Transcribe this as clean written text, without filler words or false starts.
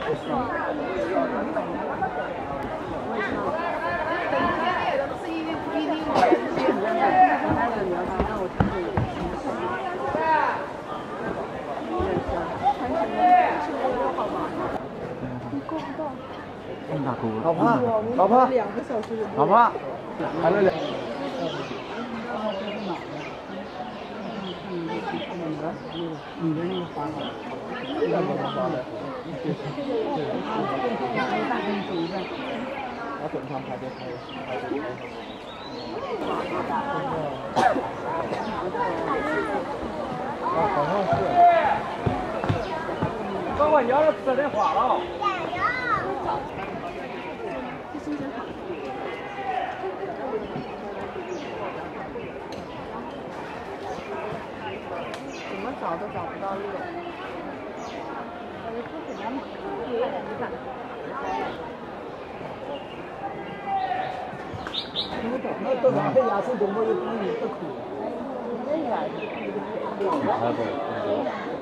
老婆，老婆，2个小时。老婆，还了2。你的那个花了，这个花的，我整场排队好像是。刚我要了吃点花了。怎么找都找不到路。那到哪个牙齿中国有不有得苦？